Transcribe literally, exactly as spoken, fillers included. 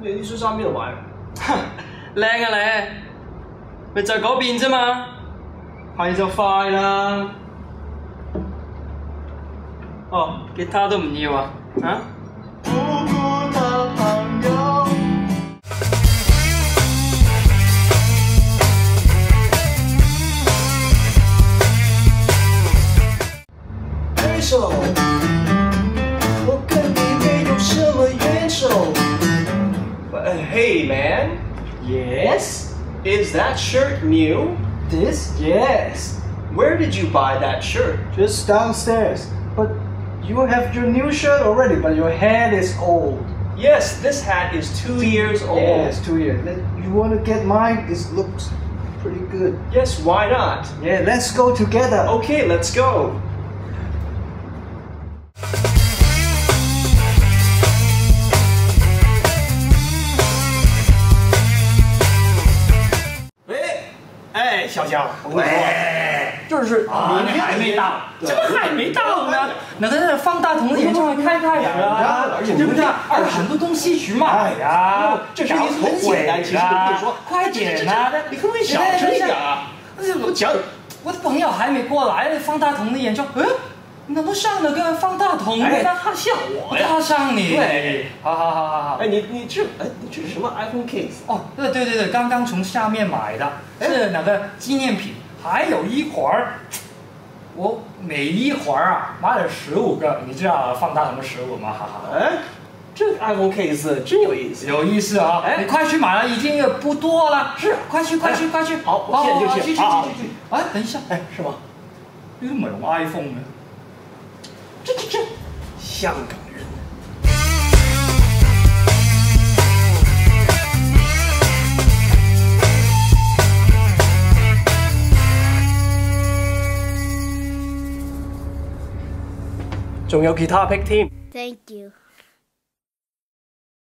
你呢書衫邊度買？ 靚啊你，咪就係嗰邊啫嘛，係就快啦。哦，吉他都唔要啊？啊？ 不顧他朋友。对手，我跟你没有什么冤仇。Uh, hey man. Yes? Is that shirt new? This? Yes. Where did you buy that shirt? Just downstairs. But you have your new shirt already, but your head is old. Yes, this hat is two years old. Yes, two years. You want to get mine? This looks pretty good. Yes, why not? Yeah, let's go together. Okay, let's go. 哎，小江，我跟你说，就是明天还没到，怎么还没到呢？那个放大筒的演唱会开开始了，对不对？而很多东西去买哎呀， 这事情很简单，其实我跟你说， 快点呐！ 你可不可以小声一点啊？我讲， 我的朋友还没过来，放大筒的演唱，嗯，你怎么上了个放大筒？ 哎，他像我呀， 他像你。 对， 好好好好好。 哎，你你这，哎，你这是什么 iPhone case？ 哦，对对对对，刚刚从下面买的，是那个纪念品。还有一会儿，我每一会儿啊买了十五个，你知道放大筒的十五吗？哈哈。 哎，这 iPhone case 真有意思， 有意思啊！哎，你快去买了，已经也不多了。 是， 快去快去快去！ 好，我现在就去。 去去去去！哎，等一下， 哎，是吗？ 你怎么用 iPhone 呢？ 这这这，香港人。仲有其他 pick 添。 Thank you.